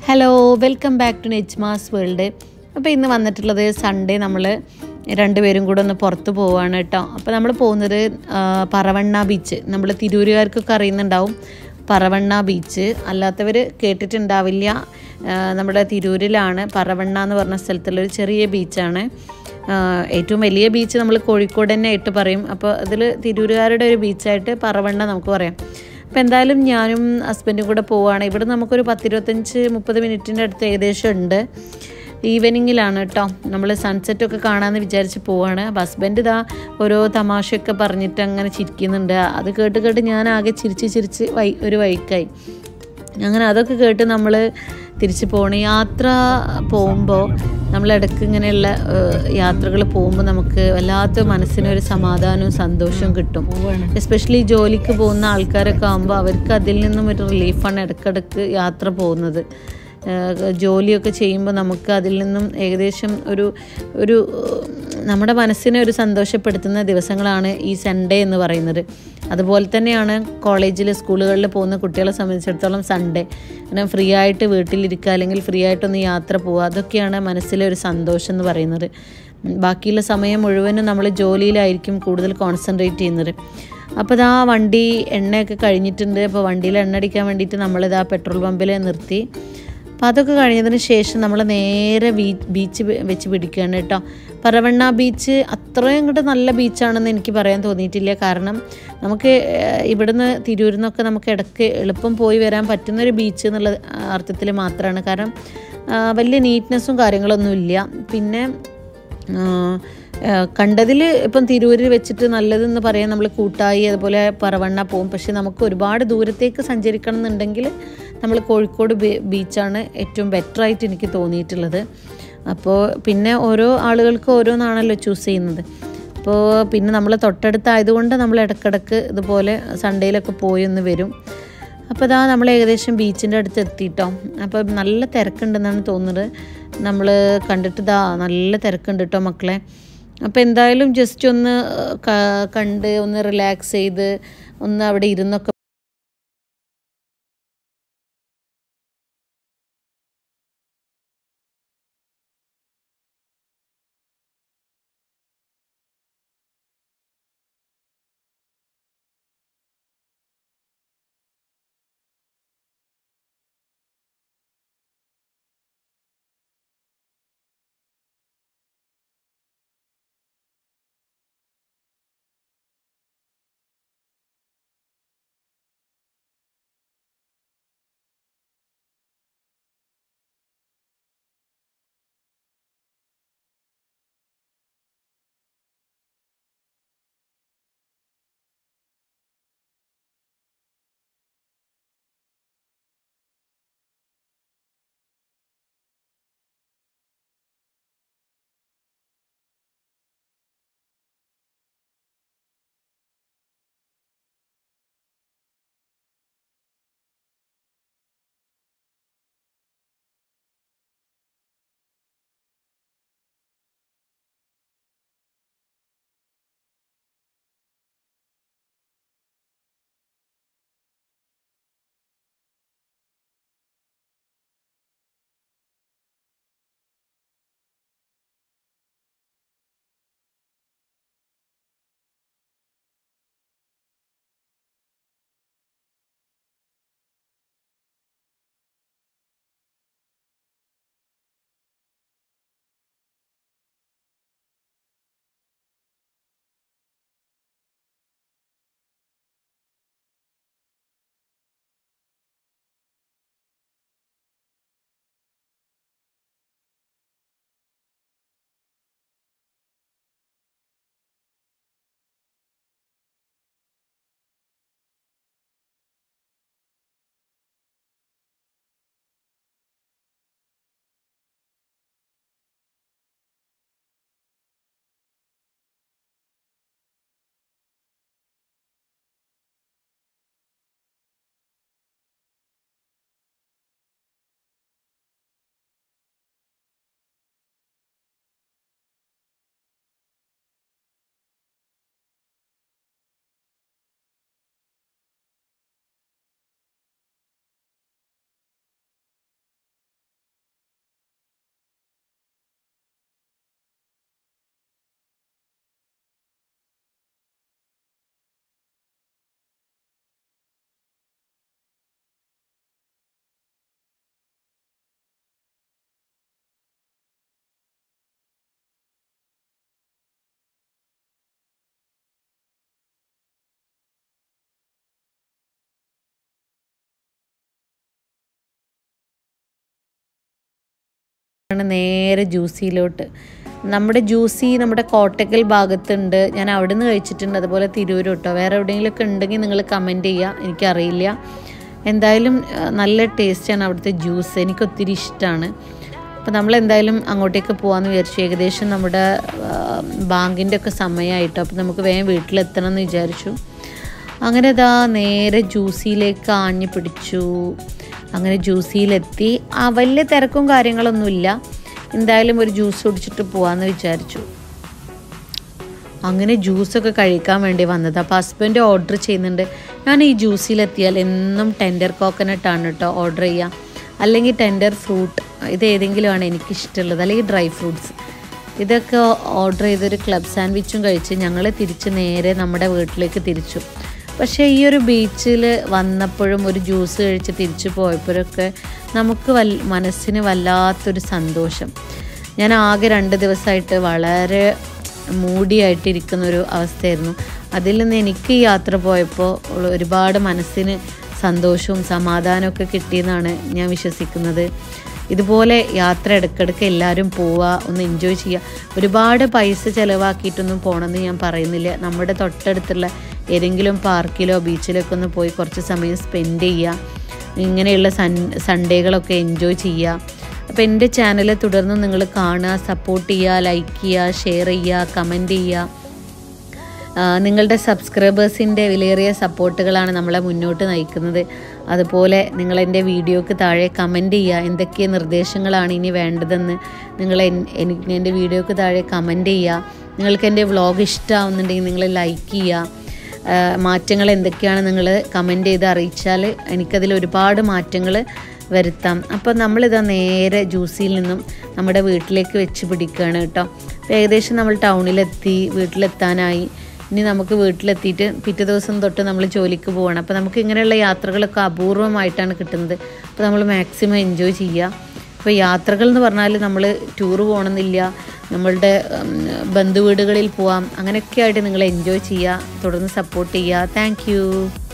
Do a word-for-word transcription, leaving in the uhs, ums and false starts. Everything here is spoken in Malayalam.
Hello welcome back to Nejma's world. അപ്പോൾ ഇന്ന് വന്നിട്ടുള്ളത് സൺഡേ നമ്മൾ രണ്ടുപേരും കൂടെ ഒന്ന് പുറത്ത് പോവുകയാണ് കേട്ടോ. അപ്പോൾ നമ്മൾ പോകുന്നത് പറവണ്ണ ബീച്ച്. നമ്മൾ തിരൂരുകാർക്കൊക്കെ അറിയുന്നുണ്ടാവും പറവണ്ണ ബീച്ച്, അല്ലാത്തവർ കേട്ടിട്ടുണ്ടാവില്ല. നമ്മുടെ തിരൂരിലാണ് പറവണ്ണ എന്ന് പറഞ്ഞ സ്ഥലത്തുള്ളൊരു ചെറിയ ബീച്ചാണ്. ഏറ്റവും വലിയ ബീച്ച് നമ്മൾ കോഴിക്കോട് തന്നെ ആയിട്ട് പറയും. അപ്പോൾ അതിൽ തിരൂരുകാരുടെ ഒരു ബീച്ചായിട്ട് പറവണ്ണ നമുക്ക് പറയാം. അപ്പോൾ എന്തായാലും ഞാനും ഹസ്ബൻഡും കൂടെ പോവുകയാണ്. ഇവിടെ നമുക്കൊരു പത്തിരുപത്തഞ്ച് മുപ്പത് മിനിറ്റിൻ്റെ അടുത്ത് ഏകദേശം ഉണ്ട്. ഈവനിങ്ങിലാണ് കേട്ടോ. നമ്മൾ സൺസെറ്റൊക്കെ കാണാമെന്ന് വിചാരിച്ച് പോവുകയാണ്. അപ്പോൾ ഹസ്ബൻഡ് ഇതാ ഓരോ തമാശയൊക്കെ പറഞ്ഞിട്ട് അങ്ങനെ ചിരിക്കുന്നുണ്ട്. അത് കേട്ട് കേട്ട് ഞാൻ ആകെ ചിരിച്ച് ചിരിച്ച് വൈ ഒരു വൈക്കായി. അങ്ങനെ അതൊക്കെ കേട്ട് നമ്മൾ തിരിച്ച് പോകണം. യാത്ര പോകുമ്പോൾ നമ്മളിടയ്ക്ക് ഇങ്ങനെയുള്ള യാത്രകൾ പോകുമ്പോൾ നമുക്ക് വല്ലാത്ത മനസ്സിനൊരു സമാധാനവും സന്തോഷവും കിട്ടും. എസ്പെഷ്യലി ജോലിക്ക് പോകുന്ന ആൾക്കാരൊക്കെ ആകുമ്പോൾ അവർക്ക് അതിൽ നിന്നും ഒരു റിലീഫാണ് ഇടയ്ക്കിടയ്ക്ക് യാത്ര പോകുന്നത്. ജോലിയൊക്കെ ചെയ്യുമ്പോൾ നമുക്ക് അതിൽ നിന്നും ഏകദേശം ഒരു ഒരു നമ്മുടെ മനസ്സിനെ ഒരു സന്തോഷപ്പെടുത്തുന്ന ദിവസങ്ങളാണ് ഈ സൺഡേ എന്ന് പറയുന്നത്. അതുപോലെ തന്നെയാണ് കോളേജിൽ സ്കൂളുകളിൽ പോകുന്ന കുട്ടികളെ സംബന്ധിച്ചിടത്തോളം സൺഡേ. അങ്ങനെ ഫ്രീ ആയിട്ട് വീട്ടിലിരിക്കുക, അല്ലെങ്കിൽ ഫ്രീ ആയിട്ടൊന്ന് യാത്ര പോവുക, അതൊക്കെയാണ് മനസ്സിലെ ഒരു സന്തോഷം എന്ന് പറയുന്നത്. ബാക്കിയുള്ള സമയം മുഴുവനും നമ്മൾ ജോലിയിലായിരിക്കും കൂടുതൽ കോൺസെൻട്രേറ്റ് ചെയ്യുന്നത്. അപ്പോൾ ഇതാ വണ്ടി എണ്ണയൊക്കെ കഴിഞ്ഞിട്ടുണ്ട്. അപ്പോൾ വണ്ടിയിൽ എണ്ണ അടിക്കാൻ വേണ്ടിയിട്ട് നമ്മളിതാ പെട്രോൾ പമ്പിൽ നിർത്തി. അപ്പോൾ അതൊക്കെ കഴിഞ്ഞതിന് ശേഷം നമ്മൾ നേരെ ബീച്ച് വെച്ച് പിടിക്കുകയാണ് കേട്ടോ. പറവണ്ണ ബീച്ച് അത്രയും ഇങ്ങോട്ട് നല്ല ബീച്ചാണെന്ന് എനിക്ക് പറയാൻ തോന്നിയിട്ടില്ല. കാരണം നമുക്ക് ഇവിടുന്ന് തിരൂരിൽ നിന്നൊക്കെ നമുക്ക് ഇടയ്ക്ക് എളുപ്പം പോയി വരാൻ പറ്റുന്നൊരു ബീച്ച് എന്നുള്ള അർത്ഥത്തിൽ മാത്രമാണ്. കാരണം വലിയ നീറ്റ്നെസ്സും കാര്യങ്ങളൊന്നും ഇല്ല. പിന്നെ കണ്ടതിൽ ഇപ്പം തിരൂരിൽ വെച്ചിട്ട് നല്ലതെന്ന് പറയാൻ നമ്മൾ കൂട്ടായി അതുപോലെ പറവണ്ണ പോകും. പക്ഷെ നമുക്ക് ഒരുപാട് ദൂരത്തേക്ക് സഞ്ചരിക്കണം എന്നുണ്ടെങ്കിൽ നമ്മൾ കോഴിക്കോട് ബീച്ചാണ് ഏറ്റവും ബെറ്ററായിട്ട് എനിക്ക് തോന്നിയിട്ടുള്ളത്. അപ്പോൾ പിന്നെ ഓരോ ആളുകൾക്ക് ഓരോന്നാണല്ലോ ചൂസ് ചെയ്യുന്നത്. അപ്പോൾ പിന്നെ നമ്മൾ തൊട്ടടുത്തായതുകൊണ്ട് നമ്മൾ ഇടയ്ക്കിടയ്ക്ക് ഇതുപോലെ സൺഡേയിലൊക്കെ പോയി ഒന്ന് വരും. അപ്പോൾ ഇതാ നമ്മൾ ഏകദേശം ബീച്ചിൻ്റെ അടുത്ത് എത്തിയിട്ടോ. അപ്പോൾ നല്ല തിരക്കുണ്ടെന്നാണ് തോന്നുന്നത്. നമ്മൾ കണ്ടിട്ട് ഇതാ നല്ല തിരക്കുണ്ട് കേട്ടോ മക്കളെ. അപ്പോൾ എന്തായാലും ജസ്റ്റ് ഒന്ന് കണ്ട് ഒന്ന് റിലാക്സ് ചെയ്ത് ഒന്ന് അവിടെ ഇരുന്നൊക്കെ നേരെ ജ്യൂസിയിലോട്ട്. നമ്മുടെ ജ്യൂസി നമ്മുടെ കോട്ടക്കൽ ഭാഗത്തുണ്ട്, ഞാൻ അവിടെ നിന്ന് കഴിച്ചിട്ടുണ്ട്, അതുപോലെ തിരൂർ കേട്ടോ. വേറെ എവിടെയെങ്കിലുമൊക്കെ ഉണ്ടെങ്കിൽ നിങ്ങൾ കമൻറ്റ് ചെയ്യുക, എനിക്കറിയില്ല. എന്തായാലും നല്ല ടേസ്റ്റാണ് അവിടുത്തെ ജ്യൂസ്, എനിക്കൊത്തിരി ഇഷ്ടമാണ്. അപ്പോൾ നമ്മളെന്തായാലും അങ്ങോട്ടേക്ക് പോകാമെന്ന് വിചാരിച്ചു. ഏകദേശം നമ്മുടെ ബാങ്കിൻ്റെ ഒക്കെ സമയമായിട്ടോ, അപ്പോൾ നമുക്ക് വേഗം വീട്ടിലെത്തണം എന്ന് വിചാരിച്ചു. അങ്ങനെ ഇതാ നേരെ ജ്യൂസിയിലേക്ക് ആഞ്ഞു പിടിച്ചു. അങ്ങനെ ജ്യൂസിയിലെത്തി. ആ വലിയ തിരക്കും കാര്യങ്ങളൊന്നുമില്ല. എന്തായാലും ഒരു ജ്യൂസ് കുടിച്ചിട്ട് പോകാമെന്ന് വിചാരിച്ചു. അങ്ങനെ ജ്യൂസൊക്കെ കഴിക്കാൻ വേണ്ടി വന്നത്. അപ്പോൾ ഹസ്ബൻഡ് ഓർഡർ ചെയ്യുന്നുണ്ട്. ഞാൻ ഈ ജ്യൂസിലെത്തിയാൽ എന്നും ടെൻഡർ കോക്കനട്ടാണ് കേട്ടോ ഓർഡർ ചെയ്യുക, അല്ലെങ്കിൽ ടെൻഡർ ഫ്രൂട്ട്, ഇതേതെങ്കിലുമാണ് എനിക്കിഷ്ടമുള്ളത്, അല്ലെങ്കിൽ ഡ്രൈ ഫ്രൂട്ട്സ്. ഇതൊക്കെ ഓർഡർ ചെയ്തൊരു ക്ലബ് സാൻഡ്വിച്ചും കഴിച്ച് ഞങ്ങൾ തിരിച്ച് നേരെ നമ്മുടെ വീട്ടിലേക്ക് തിരിച്ചു. പക്ഷേ ഈ ഒരു ബീച്ചിൽ വന്നപ്പോഴും ഒരു ജ്യൂസ് കഴിച്ച് തിരിച്ചു പോയപ്പോഴൊക്കെ നമുക്ക് വൽ മനസ്സിന് വല്ലാത്തൊരു സന്തോഷം. ഞാൻ ആകെ രണ്ട് ദിവസമായിട്ട് വളരെ മൂടിയായിട്ടിരിക്കുന്നൊരു അവസ്ഥയായിരുന്നു. അതിൽ നിന്ന് എനിക്ക് ഈ യാത്ര പോയപ്പോൾ ഒരുപാട് മനസ്സിന് സന്തോഷവും സമാധാനമൊക്കെ കിട്ടിയെന്നാണ് ഞാൻ വിശ്വസിക്കുന്നത്. ഇതുപോലെ യാത്ര ഇടയ്ക്കിടയ്ക്ക് എല്ലാവരും പോവുക, ഒന്ന് എൻജോയ് ചെയ്യുക. ഒരുപാട് പൈസ ചിലവാക്കിയിട്ടൊന്നും പോകണമെന്ന് ഞാൻ പറയുന്നില്ല. നമ്മുടെ തൊട്ടടുത്തുള്ള ഏതെങ്കിലും പാർക്കിലോ ബീച്ചിലൊക്കെ ഒന്ന് പോയി കുറച്ച് സമയം സ്പെൻഡ് ചെയ്യുക. ഇങ്ങനെയുള്ള സൺ സൺഡേകളൊക്കെ എൻജോയ് ചെയ്യുക. അപ്പോൾ എൻ്റെ ചാനൽ തുടർന്ന് നിങ്ങൾ കാണുക, സപ്പോർട്ട് ചെയ്യുക, ലൈക്ക് ചെയ്യുക, ഷെയർ ചെയ്യുക, കമൻറ്റ് ചെയ്യുക. നിങ്ങളുടെ സബ്സ്ക്രൈബേഴ്സിൻ്റെ വിലയേറിയ സപ്പോർട്ടുകളാണ് നമ്മളെ മുന്നോട്ട് നയിക്കുന്നത്. അതുപോലെ നിങ്ങളെൻ്റെ വീഡിയോക്ക് താഴെ കമൻറ്റ് ചെയ്യുക, എന്തൊക്കെ നിർദ്ദേശങ്ങളാണ് ഇനി വേണ്ടതെന്ന് നിങ്ങൾ എനിക്ക് എൻ്റെ വീഡിയോക്ക് താഴെ കമൻറ്റ് ചെയ്യുക. നിങ്ങൾക്ക് എൻ്റെ വ്ളോഗ് ഇഷ്ടമാവുന്നുണ്ടെങ്കിൽ നിങ്ങൾ ലൈക്ക് ചെയ്യുക. മാറ്റങ്ങൾ എന്തൊക്കെയാണ് നിങ്ങൾ കമൻറ്റ് ചെയ്ത് അറിയിച്ചാൽ എനിക്കതിൽ ഒരുപാട് മാറ്റങ്ങൾ വരുത്താം. അപ്പോൾ നമ്മളിതാ നേരെ ജ്യൂസിയിൽ നിന്നും നമ്മുടെ വീട്ടിലേക്ക് വെച്ച് പിടിക്കുകയാണ് കേട്ടോ. ഏകദേശം നമ്മൾ ടൗണിലെത്തി, വീട്ടിലെത്താനായി. ഇനി നമുക്ക് വീട്ടിലെത്തിയിട്ട് പിറ്റേ ദിവസം തൊട്ട് നമ്മൾ ജോലിക്ക് പോകണം. അപ്പോൾ നമുക്ക് ഇങ്ങനെയുള്ള യാത്രകളൊക്കെ അപൂർവമായിട്ടാണ് കിട്ടുന്നത്. അപ്പോൾ നമ്മൾ മാക്സിമം എൻജോയ് ചെയ്യുക. അപ്പോൾ യാത്രകൾ എന്ന് പറഞ്ഞാൽ നമ്മൾ ടൂറ് പോകണമെന്നില്ല, നമ്മളുടെ ബന്ധുവീടുകളിൽ പോവാം, അങ്ങനെയൊക്കെ ആയിട്ട് നിങ്ങൾ എൻജോയ് ചെയ്യുക, തുടർന്ന് സപ്പോർട്ട് ചെയ്യുക. താങ്ക്